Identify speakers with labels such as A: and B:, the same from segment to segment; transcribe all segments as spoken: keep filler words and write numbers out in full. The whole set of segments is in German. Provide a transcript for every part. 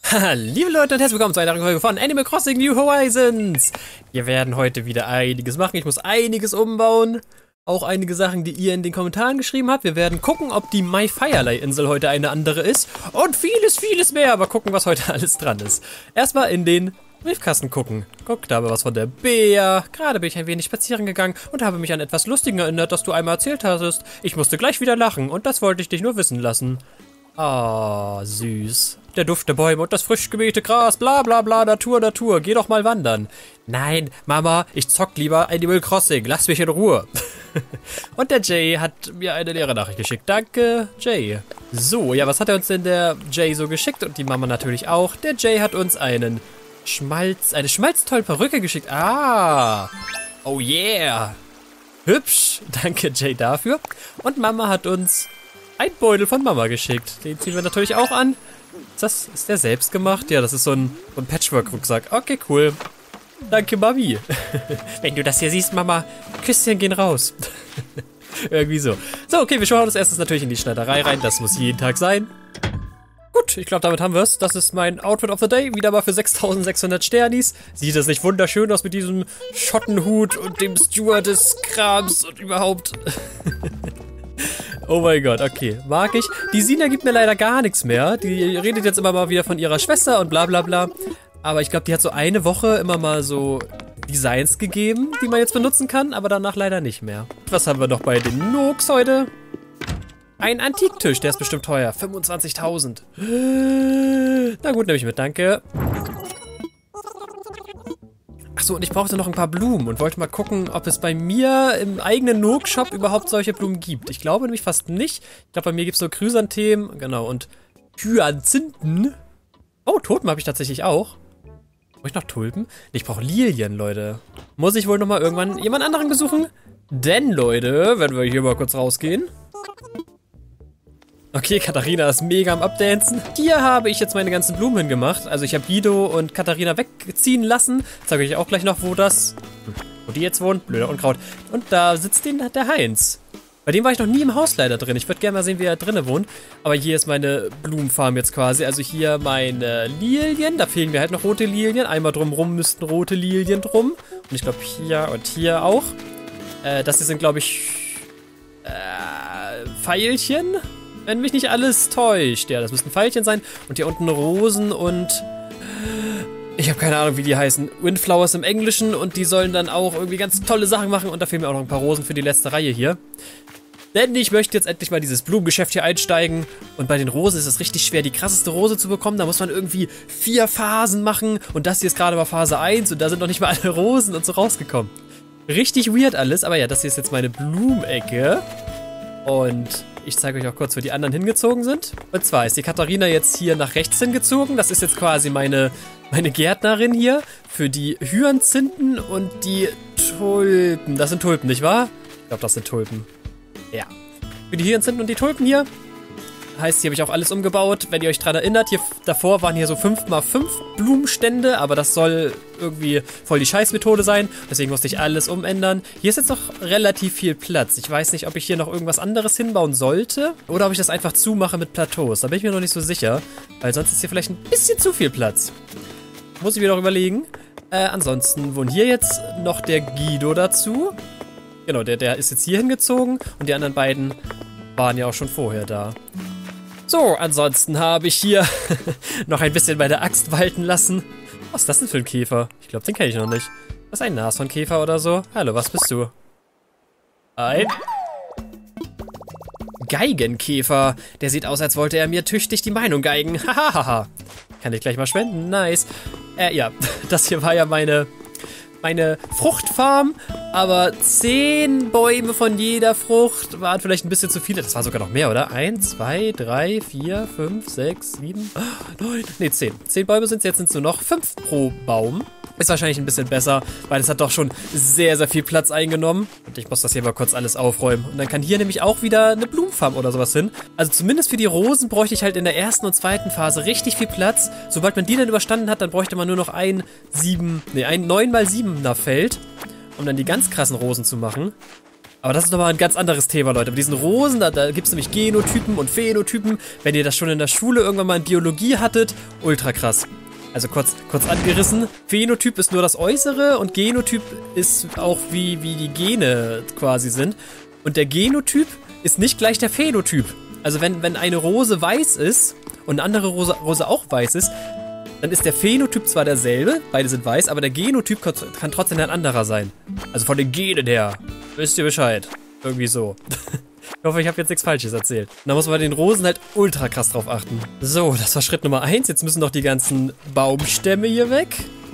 A: Liebe Leute und herzlich willkommen zu einer neuen Folge von Animal Crossing New Horizons. Wir werden heute wieder einiges machen. Ich muss einiges umbauen. Auch einige Sachen, die ihr in den Kommentaren geschrieben habt. Wir werden gucken, ob die My Firelight Insel heute eine andere ist. Und vieles, vieles mehr. Aber gucken, was heute alles dran ist. Erstmal in den Briefkasten gucken. Guck, da haben wir was von der Bea. Gerade bin ich ein wenig spazieren gegangen und habe mich an etwas Lustiges erinnert, das du einmal erzählt hattest. Ich musste gleich wieder lachen und das wollte ich dich nur wissen lassen. Ah, süß. Der Duft der Bäume und das frisch gemähte Gras, bla bla bla, Natur, Natur, geh doch mal wandern. Nein, Mama, ich zock lieber Animal Crossing, lass mich in Ruhe. Und der Jay hat mir eine leere Nachricht geschickt. Danke, Jay. So, ja, was hat er uns denn der Jay so geschickt? Und die Mama natürlich auch. Der Jay hat uns einen Schmalz, eine schmalztolle Perücke geschickt. Ah, oh yeah. Hübsch, danke Jay dafür. Und Mama hat uns ein Beutel von Mama geschickt. Den ziehen wir natürlich auch an. Ist das, ist der selbst gemacht? Ja, das ist so ein, so ein Patchwork-Rucksack. Okay, cool. Danke, Mami. Wenn du das hier siehst, Mama, Küsschen gehen raus. Irgendwie so. So, okay, wir schauen uns erstes natürlich in die Schneiderei rein. Das muss jeden Tag sein. Gut, ich glaube, damit haben wir es. Das ist mein Outfit of the Day. Wieder mal für sechstausendsechshundert Sternis. Sieht das nicht wunderschön aus mit diesem Schottenhut und dem Stewardess-Krams und überhaupt... Oh mein Gott, okay, mag ich. Die Sina gibt mir leider gar nichts mehr. Die redet jetzt immer mal wieder von ihrer Schwester und bla bla bla. Aber ich glaube, die hat so eine Woche immer mal so Designs gegeben, die man jetzt benutzen kann, aber danach leider nicht mehr. Was haben wir noch bei den Nooks heute? Ein Antiktisch, der ist bestimmt teuer. fünfundzwanzigtausend. Na gut, nehme ich mit, danke. Achso, und ich brauchte noch ein paar Blumen und wollte mal gucken, ob es bei mir im eigenen Nook-Shop überhaupt solche Blumen gibt. Ich glaube nämlich fast nicht. Ich glaube, bei mir gibt es so Chrysanthemen, genau, und Hyazinthen. Oh, Tulpen habe ich tatsächlich auch. Brauche ich noch Tulpen? Nee, ich brauche Lilien, Leute. Muss ich wohl nochmal irgendwann jemand anderen besuchen? Denn, Leute, wenn wir hier mal kurz rausgehen. Okay, Katharina ist mega am Abdancen. Hier habe ich jetzt meine ganzen Blumen hingemacht. Also ich habe Guido und Katharina wegziehen lassen. Zeige ich auch gleich noch, wo das... Wo die jetzt wohnen. Blöder Unkraut. Und da sitzt den, der Heinz. Bei dem war ich noch nie im Haus leider drin. Ich würde gerne mal sehen, wie er drinnen wohnt. Aber hier ist meine Blumenfarm jetzt quasi. Also hier meine Lilien. Da fehlen mir halt noch rote Lilien. Einmal drumrum müssten rote Lilien drum. Und ich glaube hier und hier auch. Äh, das hier sind, glaube ich... Äh, Veilchen? Wenn mich nicht alles täuscht. Ja, das müssten Veilchen sein. Und hier unten Rosen und... Ich habe keine Ahnung, wie die heißen. Windflowers im Englischen. Und die sollen dann auch irgendwie ganz tolle Sachen machen. Und da fehlen mir auch noch ein paar Rosen für die letzte Reihe hier. Denn ich möchte jetzt endlich mal dieses Blumengeschäft hier einsteigen. Und bei den Rosen ist es richtig schwer, die krasseste Rose zu bekommen. Da muss man irgendwie vier Phasen machen. Und das hier ist gerade mal Phase eins. Und da sind noch nicht mal alle Rosen und so rausgekommen. Richtig weird alles. Aber ja, das hier ist jetzt meine Blumecke. Und... ich zeige euch auch kurz, wo die anderen hingezogen sind. Und zwar ist die Katharina jetzt hier nach rechts hingezogen. Das ist jetzt quasi meine, meine Gärtnerin hier für die Hyazinthen und die Tulpen. Das sind Tulpen, nicht wahr? Ich glaube, das sind Tulpen. Ja. Für die Hyazinthen und die Tulpen hier. Heißt, hier habe ich auch alles umgebaut. Wenn ihr euch dran erinnert, hier davor waren hier so fünf mal fünf Blumenstände, aber das soll irgendwie voll die Scheißmethode sein. Deswegen musste ich alles umändern. Hier ist jetzt noch relativ viel Platz. Ich weiß nicht, ob ich hier noch irgendwas anderes hinbauen sollte oder ob ich das einfach zumache mit Plateaus. Da bin ich mir noch nicht so sicher, weil sonst ist hier vielleicht ein bisschen zu viel Platz. Muss ich mir noch überlegen. Äh, ansonsten wohnt hier jetzt noch der Guido dazu. Genau, der, der ist jetzt hier hingezogen und die anderen beiden waren ja auch schon vorher da. So, ansonsten habe ich hier noch ein bisschen meine Axt walten lassen. Was ist das denn für ein Käfer? Ich glaube, den kenne ich noch nicht. Das ist ein Nashornkäfer oder so. Hallo, was bist du? Ein Geigenkäfer. Der sieht aus, als wollte er mir tüchtig die Meinung geigen. Hahaha. Kann ich gleich mal spenden? Nice. Äh, ja, das hier war ja meine... meine Fruchtfarm, aber zehn Bäume von jeder Frucht waren vielleicht ein bisschen zu viele. Das war sogar noch mehr, oder? Eins, zwei, drei, vier, fünf, sechs, sieben, neun, nee, zehn. Zehn Bäume sind es, jetzt sind es nur noch fünf pro Baum. Ist wahrscheinlich ein bisschen besser, weil es hat doch schon sehr, sehr viel Platz eingenommen. Und ich muss das hier mal kurz alles aufräumen. Und dann kann hier nämlich auch wieder eine Blumenfarm oder sowas hin. Also zumindest für die Rosen bräuchte ich halt in der ersten und zweiten Phase richtig viel Platz. Sobald man die dann überstanden hat, dann bräuchte man nur noch ein sieben, nee, ein neun mal siebener Feld, um dann die ganz krassen Rosen zu machen. Aber das ist nochmal ein ganz anderes Thema, Leute. Bei diesen Rosen, da, da gibt es nämlich Genotypen und Phänotypen. Wenn ihr das schon in der Schule irgendwann mal in Biologie hattet, ultra krass. Also kurz, kurz angerissen. Phänotyp ist nur das Äußere und Genotyp ist auch wie, wie die Gene quasi sind. Und der Genotyp ist nicht gleich der Phänotyp. Also wenn, wenn eine Rose weiß ist und eine andere Rose, Rose auch weiß ist, dann ist der Phänotyp zwar derselbe, beide sind weiß, aber der Genotyp kann, kann trotzdem ein anderer sein. Also von den Genen her. Wisst ihr Bescheid? Irgendwie so. Ich hoffe, ich habe jetzt nichts Falsches erzählt. Da muss man bei den Rosen halt ultra krass drauf achten. So, das war Schritt Nummer eins. Jetzt müssen noch die ganzen Baumstämme hier weg.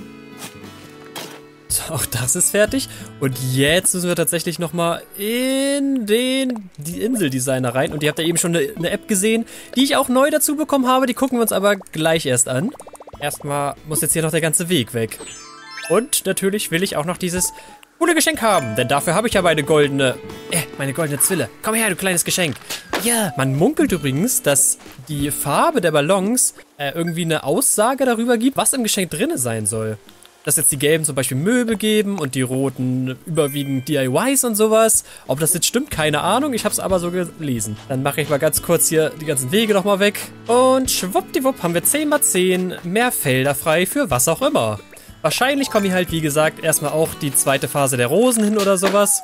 A: So, auch das ist fertig. Und jetzt müssen wir tatsächlich nochmal in den die Inseldesigner rein. Und ihr habt ja eben schon eine, eine App gesehen, die ich auch neu dazu bekommen habe. Die gucken wir uns aber gleich erst an. Erstmal muss jetzt hier noch der ganze Weg weg. Und natürlich will ich auch noch dieses coole Geschenk haben, denn dafür habe ich ja meine goldene, äh, meine goldene Zwille. Komm her, du kleines Geschenk. Ja, man munkelt übrigens, dass die Farbe der Ballons äh, irgendwie eine Aussage darüber gibt, was im Geschenk drin sein soll. Dass jetzt die gelben zum Beispiel Möbel geben und die roten überwiegend D I Ys und sowas. Ob das jetzt stimmt, keine Ahnung. Ich habe es aber so gelesen. Dann mache ich mal ganz kurz hier die ganzen Wege nochmal weg. Und schwuppdiwupp haben wir zehn mal zehn mehr Felder frei für was auch immer. Wahrscheinlich kommen hier halt, wie gesagt, erstmal auch die zweite Phase der Rosen hin oder sowas.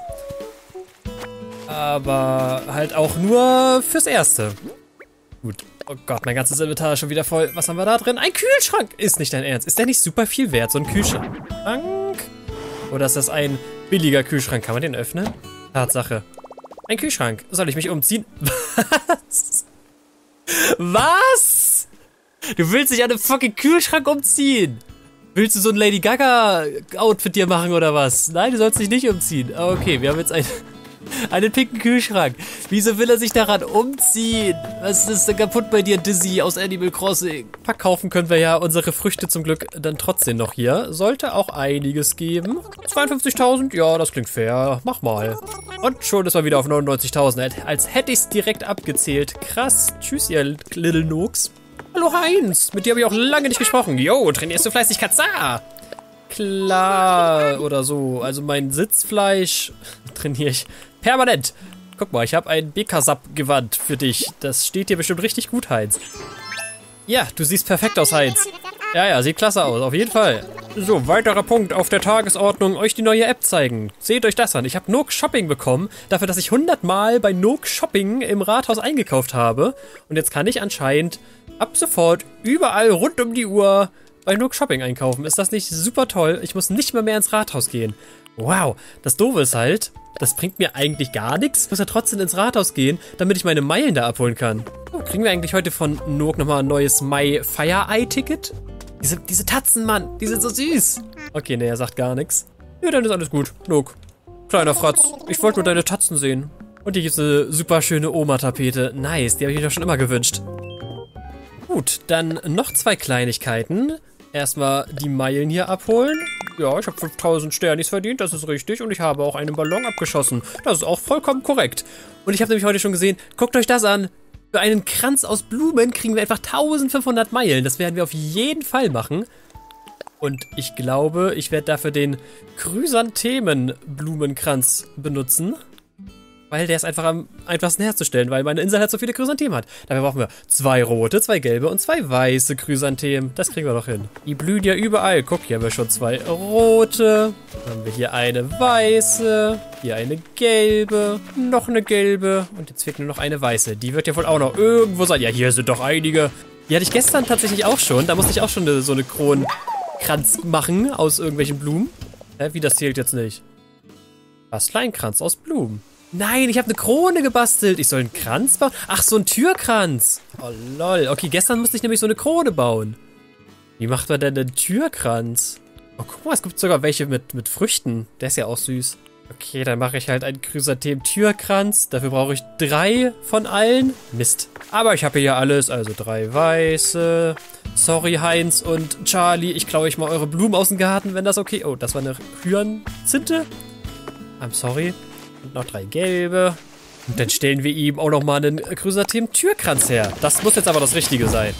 A: Aber halt auch nur fürs Erste. Gut. Oh Gott, mein ganzes Inventar ist schon wieder voll. Was haben wir da drin? Ein Kühlschrank! Ist nicht dein Ernst. Ist der nicht super viel wert, so ein Kühlschrank? Oder ist das ein billiger Kühlschrank? Kann man den öffnen? Tatsache. Ein Kühlschrank. Soll ich mich umziehen? Was? Was? Du willst dich an einem fucking Kühlschrank umziehen? Willst du so ein Lady Gaga-Outfit dir machen oder was? Nein, du sollst dich nicht umziehen. Ah, okay, wir haben jetzt ein, einen pinken Kühlschrank. Wieso will er sich daran umziehen? Was ist denn kaputt bei dir, Dizzy aus Animal Crossing? Verkaufen können wir ja unsere Früchte zum Glück dann trotzdem noch hier. Sollte auch einiges geben. zweiundfünfzigtausend? Ja, das klingt fair. Mach mal. Und schon ist er wieder auf neunundneunzigtausend. Als hätte ich es direkt abgezählt. Krass. Tschüss, ihr Little Nooks. Hallo Heinz, mit dir habe ich auch lange nicht gesprochen. Jo, trainierst du fleißig Katza? Klar, oder so. Also mein Sitzfleisch trainiere ich permanent. Guck mal, ich habe ein B K-Sub-Gewand für dich. Das steht dir bestimmt richtig gut, Heinz. Ja, du siehst perfekt aus, Heinz. Ja, ja, sieht klasse aus, auf jeden Fall. So, weiterer Punkt auf der Tagesordnung, euch die neue App zeigen. Seht euch das an. Ich habe Nook Shopping bekommen, dafür, dass ich hundert Mal bei Nook Shopping im Rathaus eingekauft habe. Und jetzt kann ich anscheinend ab sofort überall rund um die Uhr bei Nook Shopping einkaufen. Ist das nicht super toll? Ich muss nicht mehr mehr ins Rathaus gehen. Wow, das Doofe ist halt, das bringt mir eigentlich gar nichts. Ich muss ja trotzdem ins Rathaus gehen, damit ich meine Meilen da abholen kann. Oh, kriegen wir eigentlich heute von Nook nochmal ein neues My Fire Eye Ticket? Diese, diese Tatzen, Mann, die sind so süß. Okay, ne, er sagt gar nichts. Ja, dann ist alles gut. Nook, kleiner Fratz, ich wollte nur deine Tatzen sehen. Und hier gibt es eine super schöne Oma-Tapete. Nice, die habe ich mir doch schon immer gewünscht. Gut, dann noch zwei Kleinigkeiten. Erstmal die Meilen hier abholen. Ja, ich habe fünftausend Sternis verdient, das ist richtig. Und ich habe auch einen Ballon abgeschossen. Das ist auch vollkommen korrekt. Und ich habe nämlich heute schon gesehen, guckt euch das an. Für einen Kranz aus Blumen kriegen wir einfach eintausendfünfhundert Meilen. Das werden wir auf jeden Fall machen. Und ich glaube, ich werde dafür den Chrysanthemen-Blumenkranz benutzen. Weil der ist einfach am einfachsten herzustellen, weil meine Insel halt so viele Chrysanthemen hat. Dafür brauchen wir zwei rote, zwei gelbe und zwei weiße Chrysanthemen. Das kriegen wir doch hin. Die blühen ja überall. Guck, hier haben wir schon zwei rote. Dann haben wir hier eine weiße. Hier eine gelbe. Noch eine gelbe. Und jetzt fehlt nur noch eine weiße. Die wird ja wohl auch noch irgendwo sein. Ja, hier sind doch einige. Die hatte ich gestern tatsächlich auch schon. Da musste ich auch schon eine, so eine Kronenkranz machen aus irgendwelchen Blumen. Hä, wie, das zählt jetzt nicht? Was? Kleinkranz aus Blumen. Nein, ich habe eine Krone gebastelt. Ich soll einen Kranz bauen? Ach, so einen Türkranz. Oh, lol. Okay, gestern musste ich nämlich so eine Krone bauen. Wie macht man denn einen Türkranz? Oh, guck mal, es gibt sogar welche mit, mit Früchten. Der ist ja auch süß. Okay, dann mache ich halt einen Chrysanthemen-Türkranz. Dafür brauche ich drei von allen. Mist. Aber ich habe hier alles. Also drei weiße. Sorry, Heinz und Charlie. Ich klaue euch mal eure Blumen aus dem Garten, wenn das okay... Oh, das war eine Hyazinthe. I'm sorry. Und noch drei gelbe. Und dann stellen wir ihm auch nochmal einen Chrysanthemen-Türkranz her. Das muss jetzt aber das Richtige sein.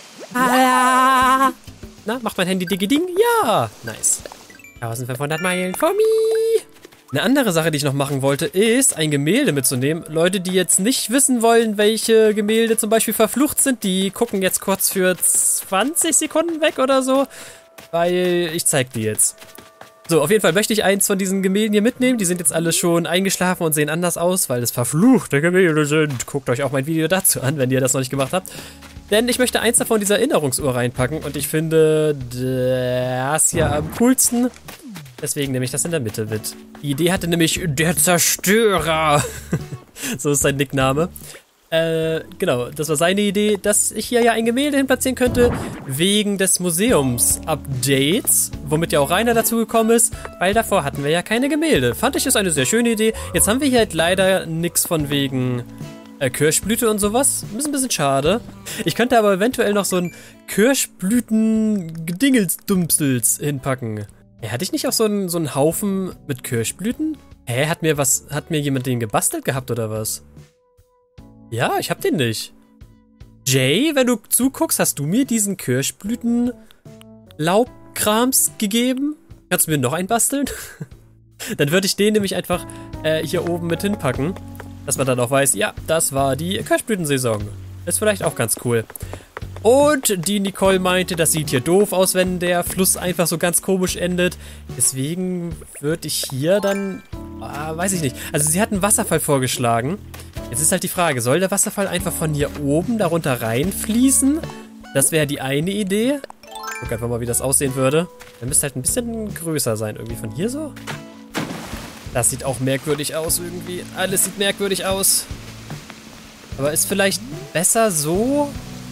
A: Ah. Na, macht mein Handy Digi-Ding? Ja. Nice. eintausendfünfhundert Meilen for me. Eine andere Sache, die ich noch machen wollte, ist, ein Gemälde mitzunehmen. Leute, die jetzt nicht wissen wollen, welche Gemälde zum Beispiel verflucht sind, die gucken jetzt kurz für zwanzig Sekunden weg oder so, weil ich zeig die jetzt. So, auf jeden Fall möchte ich eins von diesen Gemälden hier mitnehmen. Die sind jetzt alle schon eingeschlafen und sehen anders aus, weil es verfluchte Gemälde sind. Guckt euch auch mein Video dazu an, wenn ihr das noch nicht gemacht habt. Denn ich möchte eins davon in dieser Erinnerungsuhr reinpacken und ich finde das hier am coolsten. Deswegen nehme ich das in der Mitte mit. Die Idee hatte nämlich der Zerstörer. So ist sein Nickname. Äh, genau, das war seine Idee, dass ich hier ja ein Gemälde hin platzieren könnte, wegen des Museums-Updates, womit ja auch Rainer dazugekommen ist, weil davor hatten wir ja keine Gemälde. Fand ich, ist eine sehr schöne Idee. Jetzt haben wir hier halt leider nichts von wegen äh, Kirschblüte und sowas. Ist ein bisschen schade. Ich könnte aber eventuell noch so ein Kirschblüten-Gedingelsdumpsels hinpacken. Ja, hatte ich nicht auch so einen, so einen Haufen mit Kirschblüten? Hä, hat mir was, hat mir jemand den gebastelt gehabt oder was? Ja, ich hab den nicht. Jay, wenn du zuguckst, hast du mir diesen Kirschblüten-Laubkrams gegeben? Kannst du mir noch einen basteln? Dann würde ich den nämlich einfach äh, hier oben mit hinpacken, dass man dann auch weiß, ja, das war die Kirschblütensaison. Ist vielleicht auch ganz cool. Und die Nicole meinte, das sieht hier doof aus, wenn der Fluss einfach so ganz komisch endet. Deswegen würde ich hier dann, ah, weiß ich nicht. Also sie hat einen Wasserfall vorgeschlagen. Jetzt ist halt die Frage, soll der Wasserfall einfach von hier oben darunter reinfließen? Das wäre die eine Idee. Guck einfach mal, wie das aussehen würde. Der müsste halt ein bisschen größer sein, irgendwie von hier so. Das sieht auch merkwürdig aus irgendwie. Alles sieht merkwürdig aus. Aber ist vielleicht besser so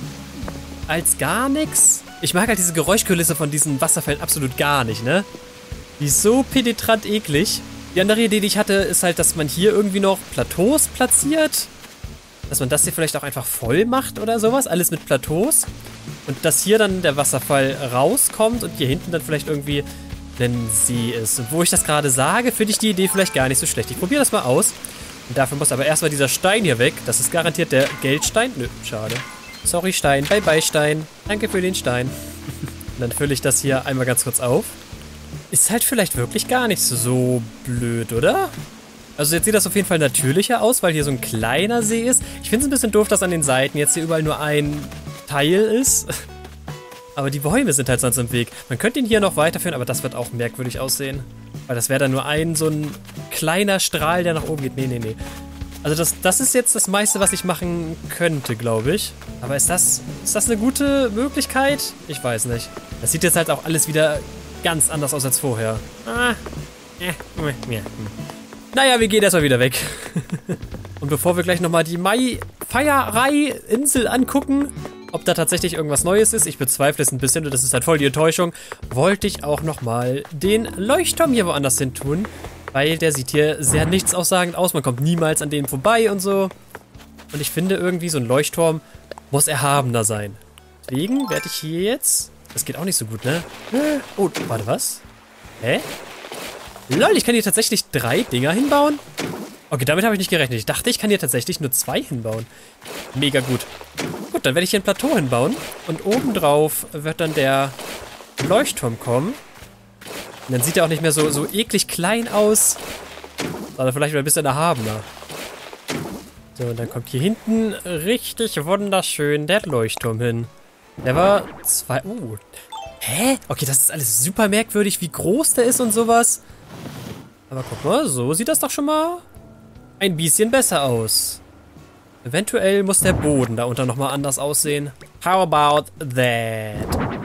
A: als gar nichts? Ich mag halt diese Geräuschkulisse von diesen Wasserfällen absolut gar nicht, ne? Die ist so penetrant eklig. Die andere Idee, die ich hatte, ist halt, dass man hier irgendwie noch Plateaus platziert. Dass man das hier vielleicht auch einfach voll macht oder sowas. Alles mit Plateaus. Und dass hier dann der Wasserfall rauskommt und hier hinten dann vielleicht irgendwie ein See ist. Und wo ich das gerade sage, finde ich die Idee vielleicht gar nicht so schlecht. Ich probiere das mal aus. Und dafür muss aber erstmal dieser Stein hier weg. Das ist garantiert der Geldstein. Nö, schade. Sorry, Stein. Bye, bye, Stein. Danke für den Stein. Und dann fülle ich das hier einmal ganz kurz auf. Ist halt vielleicht wirklich gar nicht so blöd, oder? Also jetzt sieht das auf jeden Fall natürlicher aus, weil hier so ein kleiner See ist. Ich finde es ein bisschen doof, dass an den Seiten jetzt hier überall nur ein Teil ist. Aber die Bäume sind halt sonst im Weg. Man könnte ihn hier noch weiterführen, aber das wird auch merkwürdig aussehen. Weil das wäre dann nur ein so ein kleiner Strahl, der nach oben geht. Nee, nee, nee. Also das, das ist jetzt das meiste, was ich machen könnte, glaube ich. Aber ist das, ist das eine gute Möglichkeit? Ich weiß nicht. Das sieht jetzt halt auch alles wieder ganz anders aus als vorher. Ah. Naja, wir gehen erstmal wieder weg. Und bevor wir gleich nochmal die Mai-Feierei-Insel angucken, ob da tatsächlich irgendwas Neues ist, ich bezweifle es ein bisschen und das ist halt voll die Enttäuschung, wollte ich auch nochmal den Leuchtturm hier woanders hin tun. Weil der sieht hier sehr nichtaussagend aus. Man kommt niemals an denen vorbei und so. Und ich finde irgendwie, so ein Leuchtturm muss erhabener sein. Deswegen werde ich hier jetzt... Das geht auch nicht so gut, ne? Oh, warte, was? Hä? Lol, ich kann hier tatsächlich drei Dinger hinbauen? Okay, damit habe ich nicht gerechnet. Ich dachte, ich kann hier tatsächlich nur zwei hinbauen. Mega gut. Gut, dann werde ich hier ein Plateau hinbauen. Und obendrauf wird dann der Leuchtturm kommen. Und dann sieht er auch nicht mehr so, so eklig klein aus, sondern vielleicht wieder ein bisschen erhabener. So, und dann kommt hier hinten richtig wunderschön der Leuchtturm hin. Der war zwei... Uh. Hä? Okay, das ist alles super merkwürdig, wie groß der ist und sowas. Aber guck mal, so sieht das doch schon mal ein bisschen besser aus. Eventuell muss der Boden da unter nochmal anders aussehen. How about that?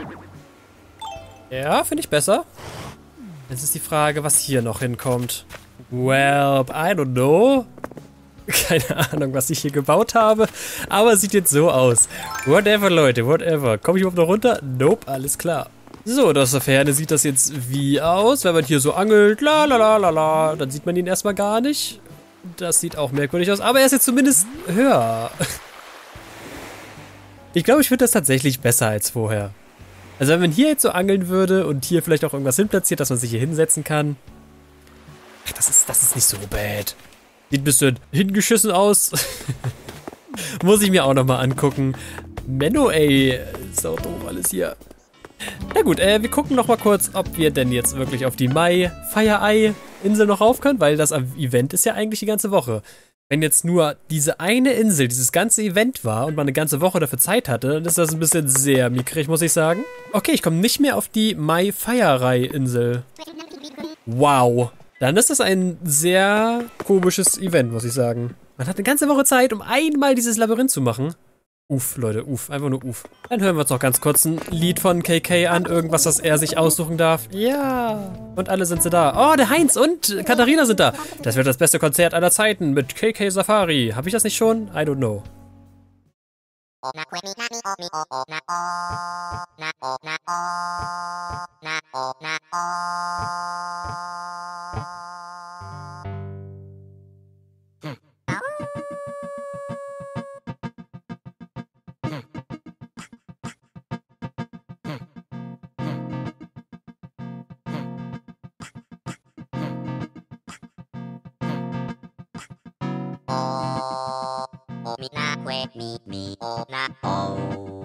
A: Ja, finde ich besser. Jetzt ist die Frage, was hier noch hinkommt. Well, I don't know. Keine Ahnung, was ich hier gebaut habe. Aber sieht jetzt so aus. Whatever, Leute, whatever. Komme ich überhaupt noch runter? Nope, alles klar. So, aus der Ferne sieht das jetzt wie aus. Wenn man hier so angelt, la la la la la, dann sieht man ihn erstmal gar nicht. Das sieht auch merkwürdig aus. Aber er ist jetzt zumindest höher. Ich glaube, ich finde das tatsächlich besser als vorher. Also wenn man hier jetzt so angeln würde und hier vielleicht auch irgendwas hinplatziert, dass man sich hier hinsetzen kann. Ach, das ist, das ist nicht so bad. Sieht ein bisschen hingeschissen aus. Muss ich mir auch nochmal angucken. Menno, ey. Ist auch doof alles hier. Na gut, äh, wir gucken nochmal kurz, ob wir denn jetzt wirklich auf die Mai-Feierei Insel noch rauf können, weil das Event ist ja eigentlich die ganze Woche. Wenn jetzt nur diese eine Insel, dieses ganze Event war und man eine ganze Woche dafür Zeit hatte, dann ist das ein bisschen sehr mickrig, muss ich sagen. Okay, ich komme nicht mehr auf die Mai Feierei-Insel. Wow. Dann ist das ein sehr komisches Event, muss ich sagen. Man hat eine ganze Woche Zeit, um einmal dieses Labyrinth zu machen. Uff, Leute, uff, einfach nur uff. Dann hören wir uns noch ganz kurz ein Lied von K K an, irgendwas, das er sich aussuchen darf. Ja. Und alle sind sie da. Oh, der Heinz und Katharina sind da. Das wird das beste Konzert aller Zeiten mit K K Safari. Hab ich das nicht schon? I don't know.
B: Mi na que mi mi o na o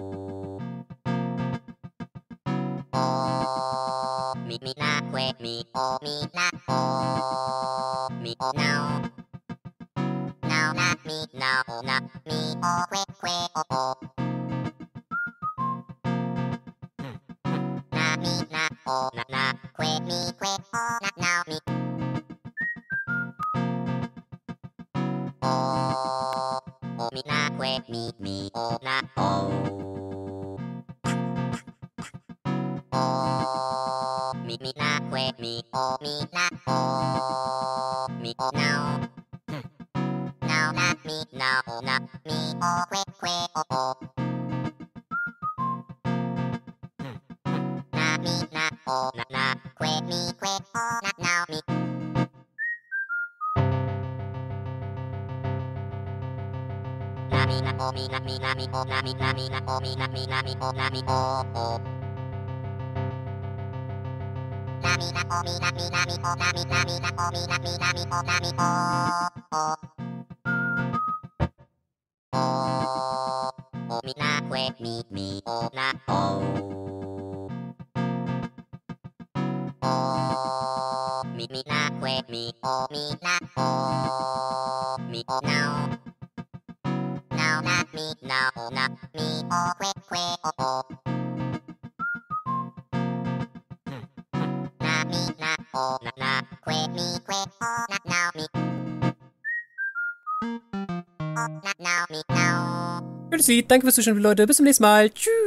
B: o mi mi na que mi o mi na o mi o now now na mi now o na mi o que que o o na mi na o na na que mi que o na now mi o o mi na que mi mi o na o o mi mi na que mi o mi na o mi o now now na mi now o na mi o que que o o na mi na o na na que mi que o na now mi na o mi na mi na mi o na mi na mi na o mi na mi na mi o na mi o o na mi na o mi na mi na mi o na mi na mi na o mi na mi na mi o na mi o o o o mi na que mi mi o na o o mi mi na que mi o mi na o mi o now now na mi now o na mi o que que o o na mi na o na na que mi que o na now mi o na now mi now.
A: Tschüssi, danke fürs Zuschauen, Leute. Bis zum nächsten Mal. Tschüss.